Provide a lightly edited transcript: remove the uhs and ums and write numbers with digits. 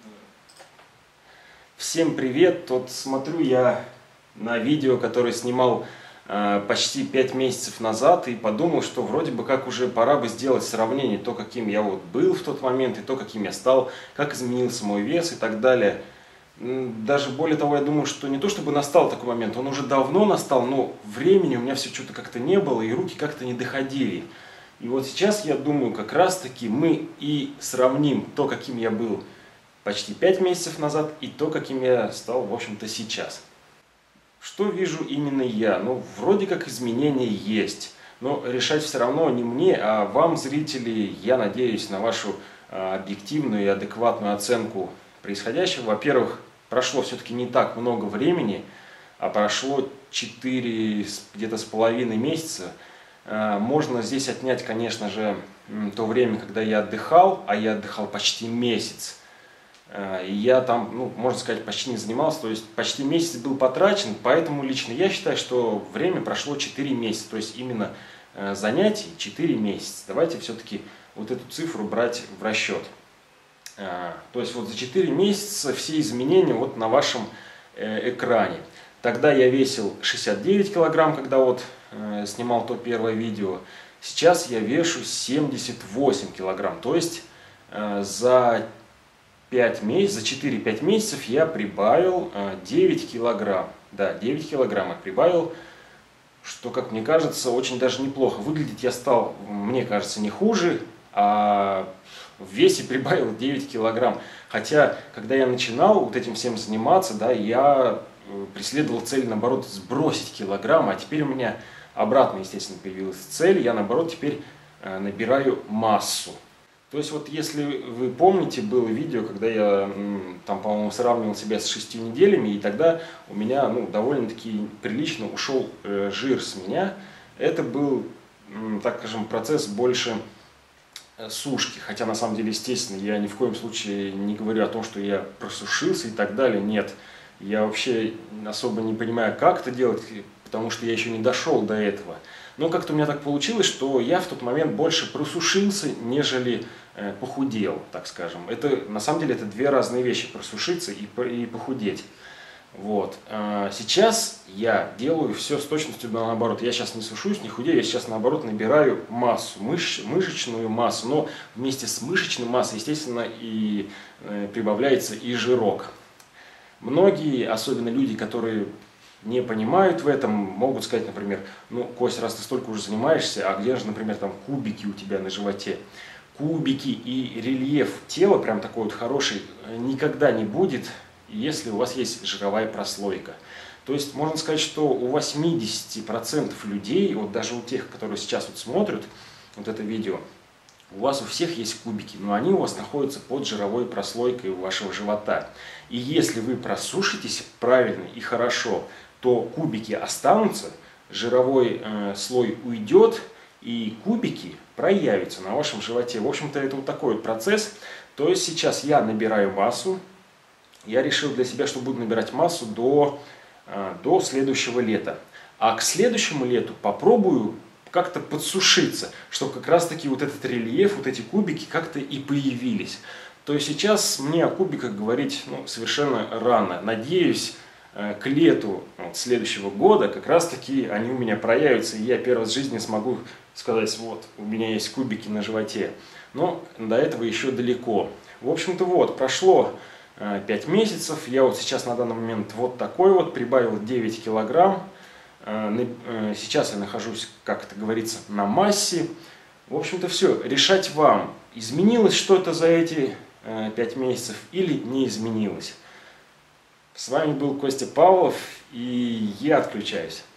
Всем привет! Вот смотрю я на видео, которое снимал почти 5 месяцев назад, и подумал, что вроде бы как уже пора бы сделать сравнение, то, каким я вот был в тот момент, и то, каким я стал, как изменился мой вес и так далее. Даже более того, я думаю, что не то чтобы настал такой момент, он уже давно настал, но времени у меня все что-то как-то не было, и руки как-то не доходили. И вот сейчас я думаю, как раз таки мы и сравним то, каким я был почти 5 месяцев назад, и то, каким я стал, в общем-то, сейчас. Что вижу именно я? Ну, вроде как изменения есть, но решать все равно не мне, а вам, зрители. Я надеюсь на вашу объективную и адекватную оценку происходящего. Во-первых, прошло все-таки не так много времени, а прошло 4 где-то с половиной месяца. Можно здесь отнять, конечно же, то время, когда я отдыхал, а я отдыхал почти месяц. И я там, ну, можно сказать, почти не занимался, то есть почти месяц был потрачен, поэтому лично я считаю, что время прошло 4 месяца, то есть именно занятий 4 месяца. Давайте все-таки вот эту цифру брать в расчет. То есть вот за 4 месяца все изменения вот на вашем экране. Тогда я весил 69 килограмм, когда вот снимал то первое видео. Сейчас я вешу 78 килограмм, то есть за 4-5 месяцев я прибавил 9 килограмм. Да, 9 килограмм я прибавил, что, как мне кажется, очень даже неплохо. Выглядеть я стал, мне кажется, не хуже, а в весе прибавил 9 килограмм. Хотя, когда я начинал вот этим всем заниматься, да, я преследовал цель, наоборот, сбросить килограмм, а теперь у меня обратно, естественно, появилась цель. Я, наоборот, теперь набираю массу. То есть вот если вы помните, было видео, когда я там, по-моему, сравнивал себя с 6 неделями, и тогда у меня, ну, довольно-таки прилично ушел жир с меня. Это был, так скажем, процесс больше сушки, хотя на самом деле, естественно, я ни в коем случае не говорю о том, что я просушился и так далее, нет. Я вообще особо не понимаю, как это делать, потому что я еще не дошел до этого. Но как-то у меня так получилось, что я в тот момент больше просушился, нежели похудел, так скажем. Это, на самом деле, это две разные вещи, просушиться и похудеть. Вот. Сейчас я делаю все с точностью наоборот. Я сейчас не сушусь, не худею, я сейчас наоборот набираю массу, мышечную массу. Но вместе с мышечной массой, естественно, и прибавляется и жирок. Многие, особенно люди, которые не понимают в этом, могут сказать, например, ну, Кость, раз ты столько уже занимаешься, а где же, например, там кубики у тебя на животе? Кубики и рельеф тела, прям такой вот хороший, никогда не будет, если у вас есть жировая прослойка. То есть можно сказать, что у 80% людей, вот даже у тех, которые сейчас вот смотрят вот это видео, у вас у всех есть кубики, но они у вас находятся под жировой прослойкой вашего живота. И если вы просушитесь правильно и хорошо, то кубики останутся, жировой слой уйдет, и кубики проявятся на вашем животе. В общем-то, это вот такой вот процесс. То есть сейчас я набираю массу. Я решил для себя, что буду набирать массу до следующего лета. А к следующему лету попробую как-то подсушиться, чтобы как раз-таки вот этот рельеф, вот эти кубики как-то и появились. То есть сейчас мне о кубиках говорить совершенно рано. Надеюсь, к лету следующего года как раз-таки они у меня проявятся, и я первый раз в жизни смогу сказать, вот, у меня есть кубики на животе. Но до этого еще далеко. В общем-то, вот, прошло 5 месяцев, я вот сейчас на данный момент вот такой вот, прибавил 9 килограмм. Сейчас я нахожусь, как это говорится, на массе. В общем-то, все, решать вам, изменилось что-то за эти 5 месяцев или не изменилось. С вами был Костя Павлов, и я отключаюсь.